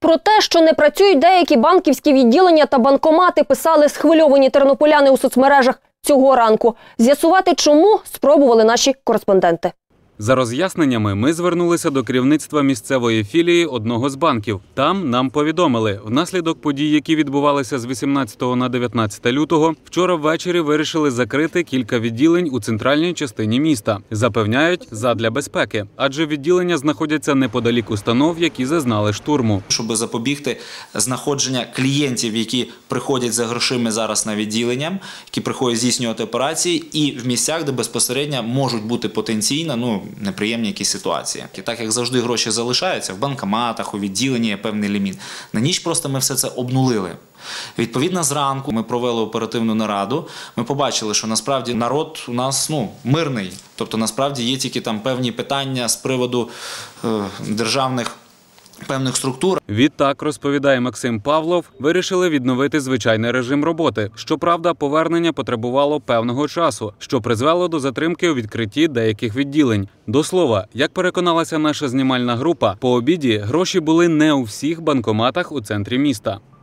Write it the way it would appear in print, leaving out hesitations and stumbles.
Про те, що не працюють деякі банківські відділення та банкомати, писали схвильовані тернополяни у соцмережах цього ранку. З'ясувати чому спробували наші кореспонденти. За роз'ясненнями ми звернулися до керівництва місцевої філії одного з банків. Там нам повідомили, внаслідок подій, які відбувалися з 18 на 19 лютого, вчора ввечері вирішили закрити кілька відділень у центральній частині міста. Запевняють, задля безпеки, адже відділення знаходяться неподалік установ, які зазнали штурму. Щоб запобігти знаходження клієнтів, які приходять за грошима зараз на відділення, які приходять здійснювати операції, і в місцях, де безпосередньо можуть бути потенційно, неприємні якісь ситуації. І так, як завжди, гроші залишаються, в банкоматах, у відділенні є певний ліміт. На ніч просто ми все це обнулили. Відповідно, зранку ми провели оперативну нараду, ми побачили, що насправді народ у нас мирний. Тобто, насправді, є тільки там певні питання з приводу державних певних структур. Відтак, розповідає Максим Павлов, вирішили відновити звичайний режим роботи. Щоправда, повернення потребувало певного часу, що призвело до затримки у відкритті деяких відділень. До слова, як переконалася наша знімальна група, по обіді гроші були не у всіх банкоматах у центрі міста.